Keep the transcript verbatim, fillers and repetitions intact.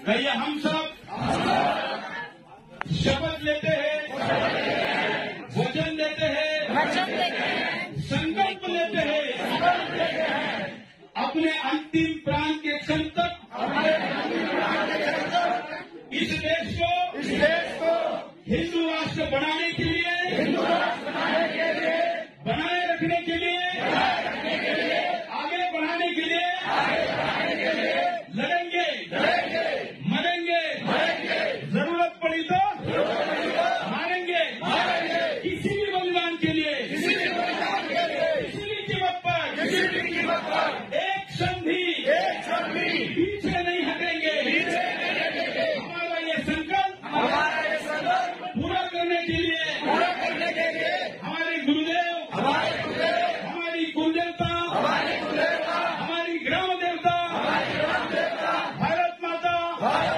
कहिए हम सब शपथ लेते हैं, वचन देते हैं, संकल्प लेते हैं अपने अंतिम प्राण के क्षण तक इस देश को इस देश को हिंदू राष्ट्र बनाने के लिए हिंदू राष्ट्र बनाने के लिए बनाए रखने के लिए आगे बढ़ाने के लिए आगे बढ़ाने के लिए लड़ेंगे लड़ेंगे मरेंगे मरेंगे जरूरत पड़ी तो मारेंगे मारेंगे किसी भी बलिदान के लिए किसी भी बलिदान के लिए किसी भी कीमत पर किसी भी कीमत पर एक क्षण भी एक क्षण भी पीछे नहीं हटेंगे पीछे नहीं हटेंगे हमारा ये संकल्प हमारा ये संकल्प पूरा करने के लिए पूरा करने के लिए हमारे गुरुदेव हमारे गुरुदेव हमारी कुलदेवता हमारी कुलदेवता हमारी ग्राम देवता हमारी ग्राम देवता भारत माता